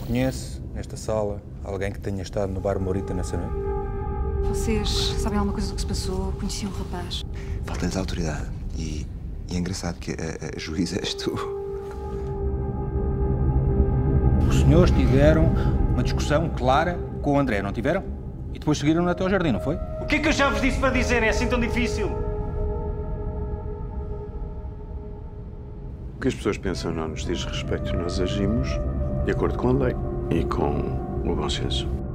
Conhece, nesta sala, alguém que tenha estado no bar Morita nessa noite? Vocês sabem alguma coisa do que se passou? Conheciam o rapaz? Falta-nos autoridade. E é engraçado que a juíza és tu. Os senhores tiveram uma discussão clara com o André, não tiveram? E depois seguiram até ao jardim, não foi? O que é que eu já vos disse para dizer? É assim tão difícil? O que as pessoas pensam não nos diz respeito. Nós agimos de acordo com a lei e com o bom senso.